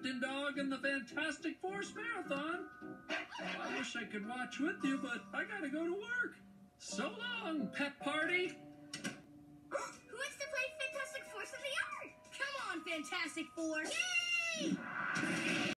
captain dog in the Fantastic Force Marathon. I wish I could watch with you, but I gotta go to work. So long, pet party. Who wants to play Fantastic Force of the Yard? Come on, Fantastic Force! Yay!